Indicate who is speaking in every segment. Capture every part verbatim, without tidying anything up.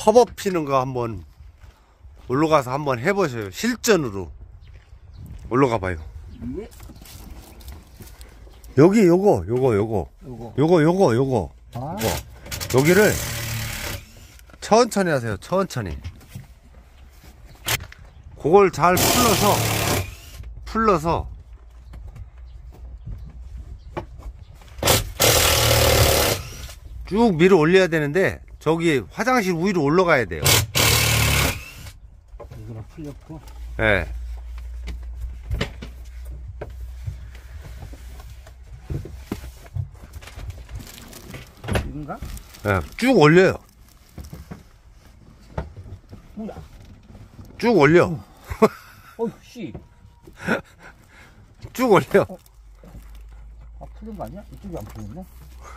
Speaker 1: 허버 피는 거 한번 올라가서 한번 해보세요. 실전으로 올라가 봐요.
Speaker 2: 예.
Speaker 1: 여기 요거 요거 요거
Speaker 2: 요거
Speaker 1: 요거 요거 요거
Speaker 2: 아.
Speaker 1: 요거 여기를 천천히 하세요. 천천히. 그걸 잘 풀러서 풀러서 쭉 밀어 올려야 되는데 저기 화장실 위로 올라가야 돼요.
Speaker 2: 이거랑 풀렸고.
Speaker 1: 예. 네.
Speaker 2: 이건가?
Speaker 1: 예, 쭉 올려요.
Speaker 2: 뭐야?
Speaker 1: 쭉 올려.
Speaker 2: 어, 씨.
Speaker 1: 쭉 올려.
Speaker 2: 어. 아, 풀린 거 아니야? 이쪽이 안 풀렸네?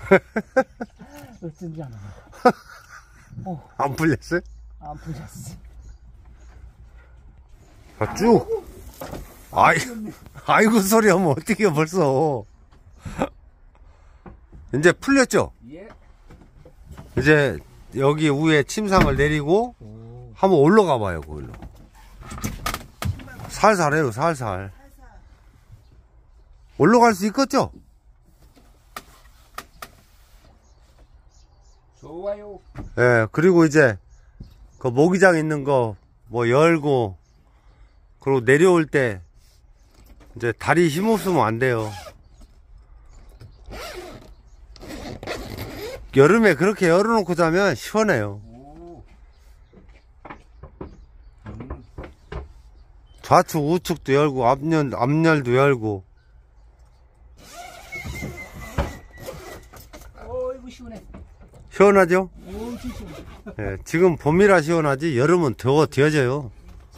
Speaker 2: 어쩐지 안 하네. 어.
Speaker 1: 안 풀렸어요?
Speaker 2: 안 풀렸어.
Speaker 1: 아, 쭉. 아이, 아이고 소리 하면 어떡해 벌써. 이제 풀렸죠?
Speaker 2: 예.
Speaker 1: 이제 여기 위에 침상을 내리고
Speaker 2: 오.
Speaker 1: 한번 올라가 봐요. 거기로. 살살 해요. 살살. 올라갈 수 있겠죠?
Speaker 2: 좋아요.
Speaker 1: 예, 그리고 이제 그 모기장 있는 거 뭐 열고 그리고 내려올 때 이제 다리 힘없으면 안 돼요. 여름에 그렇게 열어놓고 자면 시원해요.
Speaker 2: 오.
Speaker 1: 좌측 우측도 열고 앞열, 앞열도 열고.
Speaker 2: 어이구 시원해.
Speaker 1: 시원하죠?
Speaker 2: 오, 진짜 시원해.
Speaker 1: 예, 지금 봄이라 시원하지 여름은 더워 뒤어져요.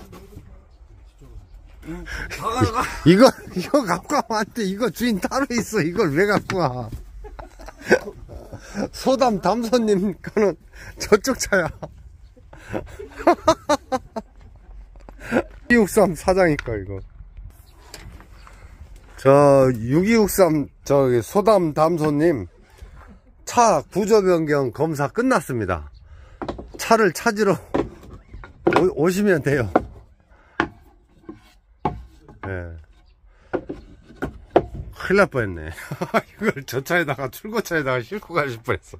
Speaker 1: 이거 이거 갖고 가면 안 돼. 이거 주인 따로 있어. 이걸 왜 갖고 와? 소담 담소님 거는 저쪽 차야. 육이육삼 사장이 거 이거. 저 육이육삼 저기 소담 담소님 차 구조 변경 검사 끝났습니다. 차를 찾으러 오, 오시면 돼요. 예. 큰일 날 뻔했네. 이걸 저 차에다가 출고차에다가 싣고 가실 뻔했어.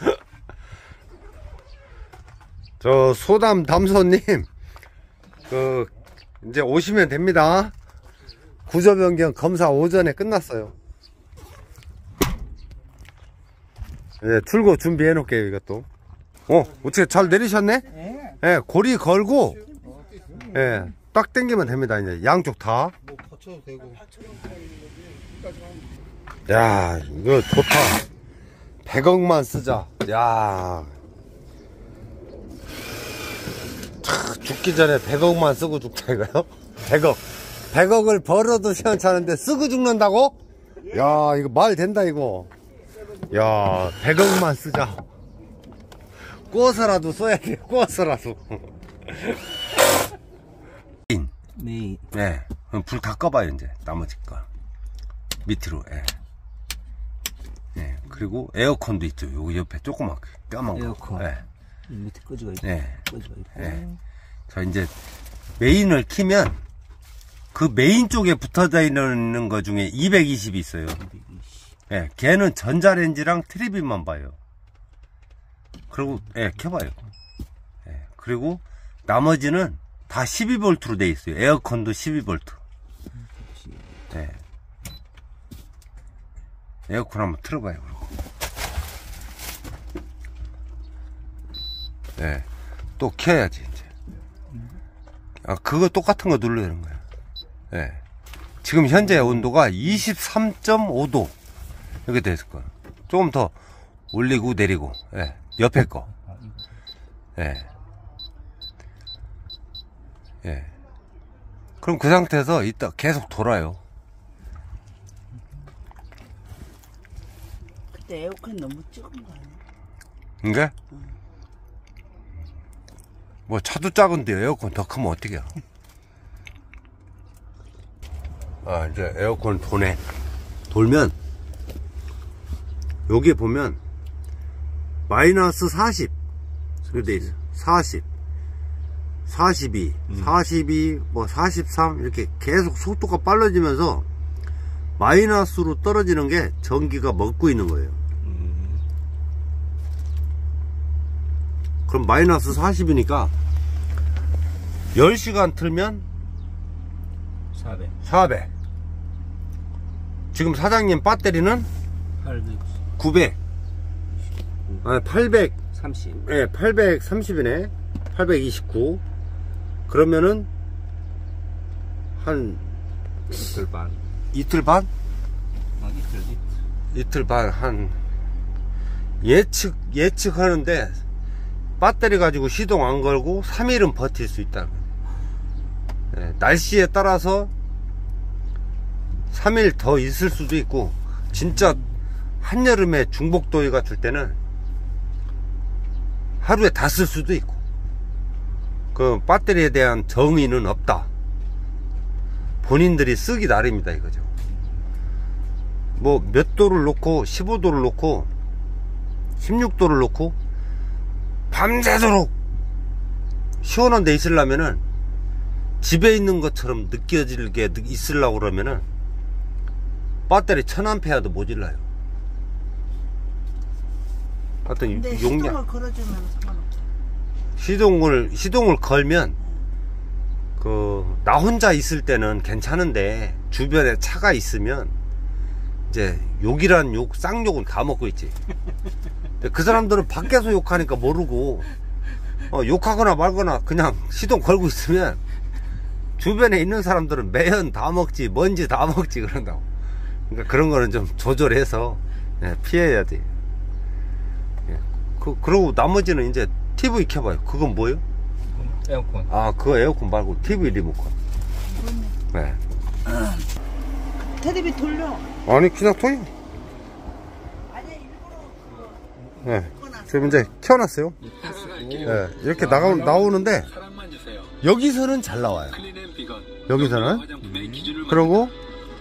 Speaker 1: 저 소담 담소님 그 이제 오시면 됩니다. 구조 변경 검사 오전에 끝났어요. 예, 출고 준비해 놓을게요. 이것도. 어, 어떻게 잘 내리셨네?
Speaker 2: 예.
Speaker 1: 예, 고리 걸고 예, 딱 당기면 됩니다. 이제 양쪽 다.
Speaker 3: 뭐 받쳐도 되고.
Speaker 1: 야, 이거 좋다. 백억만 쓰자. 야, 차, 죽기 전에 백억만 쓰고 죽자 이거요? 백억. 백억을 벌어도 시원찮은데 쓰고 죽는다고? 야, 이거 말 된다 이거. 야, 백억만 쓰자. 구워서라도 써야 돼. 구워서라도.
Speaker 2: 네.
Speaker 1: 네. 불 다 꺼봐요, 이제. 나머지 거. 밑으로, 예. 네. 그리고 에어컨도 있죠. 여기 옆에 조그맣게. 뼈만 거.
Speaker 2: 에어컨.
Speaker 1: 예.
Speaker 2: 밑에 끄지가 있고.
Speaker 1: 네.
Speaker 2: 끄지가 있고.
Speaker 1: 예. 자, 이제 메인을 키면 그 메인 쪽에 붙어져 있는 거 중에 이백이십이 있어요. 예. 걔는 전자레인지랑 텔레비만 봐요. 그리고, 예, 켜봐요. 예. 그리고 나머지는 다 십이 볼트로 돼 있어요. 에어컨도 십이 볼트. 네. 에어컨 한번 틀어봐요. 네. 또 켜야지 이제. 아, 그거 똑같은 거 눌러야 되는 거야. 네. 지금 현재 온도가 이십삼 점 오 도 이렇게 돼 있을 거야. 조금 더 올리고 내리고. 네. 옆에 거. 네. 예. 그럼 그 상태에서 이따 계속 돌아요.
Speaker 4: 그때 에어컨 너무 작은 거 아니야?
Speaker 1: 이게? 응. 뭐 차도 작은데 에어컨 더 크면 어떡해요? 아, 이제 에어컨 도네. 돌면 여기에 보면 마이너스 사십 이렇게 돼 있어. 사십, 사십이,
Speaker 2: 음.
Speaker 1: 사십이, 뭐 사십삼 이렇게 계속 속도가 빨라지면서 마이너스로 떨어지는 게 전기가 먹고 있는 거예요.
Speaker 2: 음.
Speaker 1: 그럼 마이너스 사십이니까 열 시간 틀면
Speaker 2: 사백.
Speaker 1: 사백. 지금 사장님 배터리는
Speaker 2: 팔백.
Speaker 1: 구백. 아, 팔백.
Speaker 2: 삼십.
Speaker 1: 예, 팔백삼십이네. 팔백이십구. 그러면은 한
Speaker 2: 이틀 반.
Speaker 1: 이틀 반?
Speaker 2: 아, 이틀, 이틀.
Speaker 1: 이틀 반 한 예측 예측하는데 배터리 가지고 시동 안 걸고 삼 일은 버틸 수 있다. 예, 날씨에 따라서 삼 일 더 있을 수도 있고, 진짜 한여름에 중복더위 같을 때는 하루에 다 쓸 수도 있고. 그 배터리에 대한 정의는 없다. 본인들이 쓰기 나름이다 이거죠. 뭐 몇 도를 놓고 십오 도를 놓고 십육 도를 놓고 밤새도록 시원한 데 있으려면은, 집에 있는 것처럼 느껴지게 있으려고 그러면은 배터리 천 암페어도 모질라요. 하여튼
Speaker 4: 근데
Speaker 1: 용량,
Speaker 4: 시동을 걸어주면 상관없죠.
Speaker 1: 시동을 시동을 걸면 그 나 혼자 있을 때는 괜찮은데 주변에 차가 있으면 이제 욕이란 욕, 쌍욕은 다 먹고 있지. 근데 그 사람들은 밖에서 욕하니까 모르고 어, 욕하거나 말거나 그냥 시동 걸고 있으면 주변에 있는 사람들은 매연 다 먹지, 먼지 다 먹지 그런다고. 그러니까 그런 거는 좀 조절해서 예, 피해야 돼. 예. 그, 그러고 나머지는 이제 티비 켜봐요. 그건 뭐예요?
Speaker 2: 에어컨.
Speaker 1: 아, 그거 에어컨 말고 티비 리모컨. 네.
Speaker 4: 테레비 돌려.
Speaker 1: 아니, 그냥 통이.
Speaker 4: 아니 일부러 그거
Speaker 1: 네. 지금 이제 켜놨어요. 네. 이렇게 나가, 나오는데, 여기서는 잘 나와요. 여기서는. 그러고,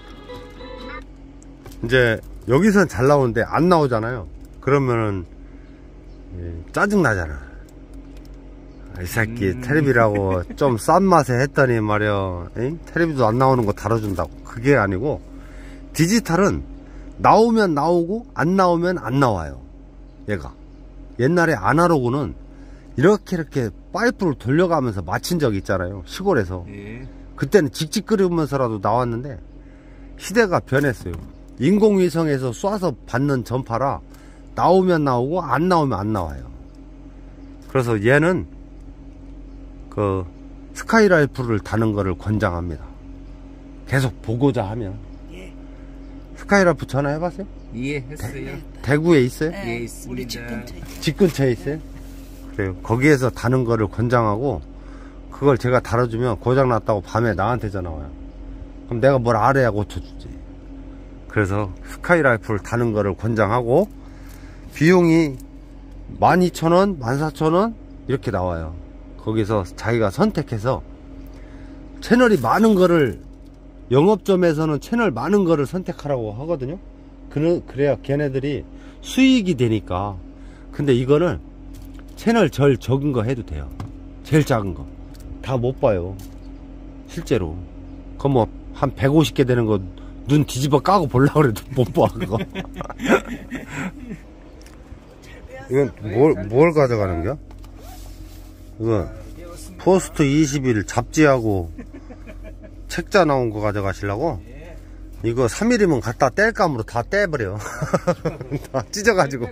Speaker 1: 이제, 여기서는 잘 나오는데, 안 나오잖아요. 그러면은, 예, 짜증나잖아. 이 새끼, 음. 테레비라고 좀 싼 맛에 했더니 말이야. 에이? 테레비도 안 나오는 거 다뤄준다고. 그게 아니고, 디지털은 나오면 나오고, 안 나오면 안 나와요. 얘가. 옛날에 아날로그는 이렇게 이렇게 파이프를 돌려가면서 맞힌 적 있잖아요. 시골에서.
Speaker 2: 예.
Speaker 1: 그때는 직직거리면서라도 나왔는데, 시대가 변했어요. 인공위성에서 쏴서 받는 전파라 나오면 나오고 안 나오면 안 나와요. 그래서 얘는 그 스카이라이프를 다는 거를 권장합니다. 계속 보고자 하면.
Speaker 4: 예.
Speaker 1: 스카이라이프 전화해봤어요?
Speaker 2: 예, 했어요.
Speaker 1: 대구에 있어요?
Speaker 4: 네,
Speaker 2: 예, 있습니다.
Speaker 4: 우리 집 근처에.
Speaker 1: 집 근처에 있어요? 그래요. 거기에서 다는 거를 권장하고, 그걸 제가 달아주면 고장났다고 밤에 나한테 전화 와요. 그럼 내가 뭘 알아야 고쳐주지. 그래서 스카이라이프를 다는 거를 권장하고, 비용이 만 이천 원, 만 사천 원 이렇게 나와요. 거기서 자기가 선택해서 채널이 많은 거를, 영업점에서는 채널 많은 거를 선택하라고 하거든요. 그래, 그래야 걔네들이 수익이 되니까. 근데 이거는 채널 절 적은 거 해도 돼요. 제일 작은 거 다 못 봐요 실제로. 그거 뭐 한 백오십 개 되는 거 눈 뒤집어 까고 보려고 해도 못 봐 그거. 이건 뭘, 뭘 가져가는 거야? 이거 포스트 이십 일 잡지하고 책자 나온 거 가져가시려고? 이거 삼 일이면 갖다 뗄감으로 다 떼버려. 다 찢어가지고.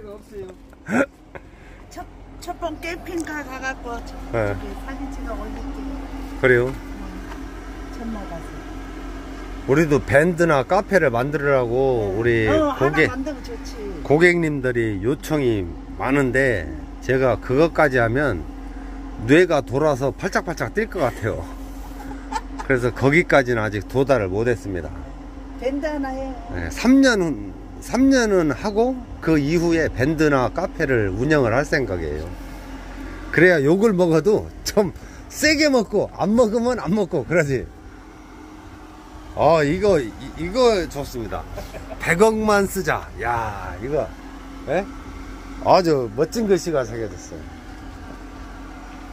Speaker 4: 첫, 첫 번 캠핑카 가갖고 저,
Speaker 1: 네.
Speaker 4: 저기 사진 찍어 올릴게요.
Speaker 1: 그래요.
Speaker 4: 천막 가서.
Speaker 1: 우리도 밴드나 카페를 만들으라고 우리
Speaker 4: 어,
Speaker 1: 고객,
Speaker 4: 하나 만들면 좋지.
Speaker 1: 고객님들이 요청이 많은데, 제가 그것까지 하면 뇌가 돌아서 팔짝팔짝 뛸 것 같아요. 그래서 거기까지는 아직 도달을 못했습니다.
Speaker 4: 밴드 하나 해.
Speaker 1: 네, 삼 년은 삼 년은 하고 그 이후에 밴드나 카페를 운영을 할 생각이에요. 그래야 욕을 먹어도 좀 세게 먹고, 안 먹으면 안 먹고 그러지. 아, 이거 이, 이거 좋습니다. 백억만 쓰자. 야, 이거 예? 아주 멋진 글씨가 새겨졌어요.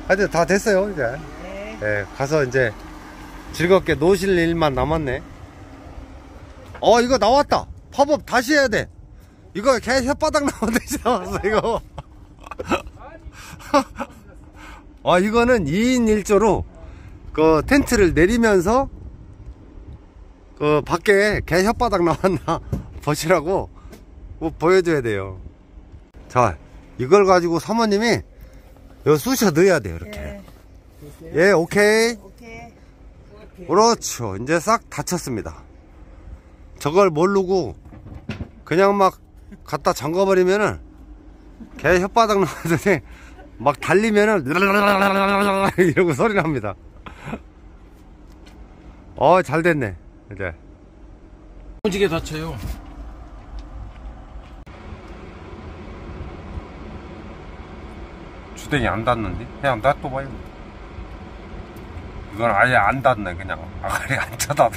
Speaker 1: 하여튼 다 됐어요 이제.
Speaker 4: 네.
Speaker 1: 예, 가서 이제 즐겁게 노실 일만 남았네. 어 이거 나왔다. 팝업 다시 해야 돼. 이거 개 혓바닥 나오듯이 나왔어 이거. 아 이거는 이인 일조로 그 텐트를 내리면서 그 밖에 개 혓바닥 나왔나 보시라고 뭐 보여줘야 돼요. 자 이걸 가지고 사모님이 요 쑤셔 넣어야 돼요 이렇게.
Speaker 4: 네.
Speaker 1: 예 오케이.
Speaker 4: 오케이.
Speaker 1: 그렇죠. 이제 싹 닫혔습니다. 저걸 모르고 그냥 막 갖다 잠궈버리면은 개 혓바닥 나오더니 막 달리면은 이러고 소리 납니다. 어 잘 됐네 이제.
Speaker 2: 오지게 다쳐요.
Speaker 1: 주댕이 안 닿는데? 그냥 놔둬봐요. 이건 아예 안 닿네. 그냥 아가리 안 쳐다봐.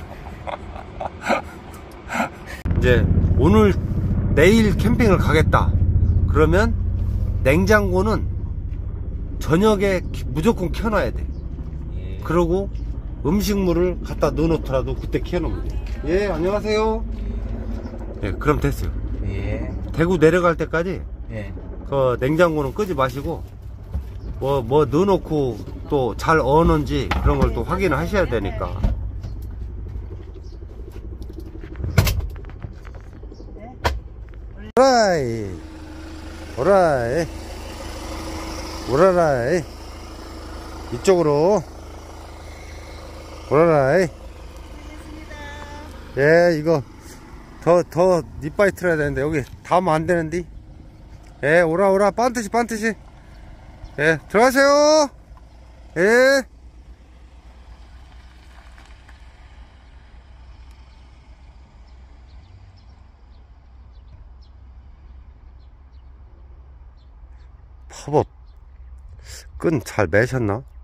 Speaker 1: 이제 오늘 내일 캠핑을 가겠다 그러면 냉장고는 저녁에 키- 무조건 켜놔야 돼.
Speaker 2: 예.
Speaker 1: 그러고 음식물을 갖다 넣어놓더라도 그때 켜놓으면 돼. 예 안녕하세요. 예 그럼 됐어요.
Speaker 2: 예.
Speaker 1: 대구 내려갈 때까지
Speaker 2: 예.
Speaker 1: 그 냉장고는 끄지 마시고 뭐 뭐 넣어놓고 또 잘 어는지 그런 걸 또 확인을 하셔야 되니까. 오라이 오라이 오라라이 이쪽으로 오라라이. 예 이거 더 더 니빠이 틀어야 되는데 여기 닿으면 안 되는데. 예 오라 오라 반드시 반드시. 예 들어가세요. 예 팝업 끈 잘 매셨나?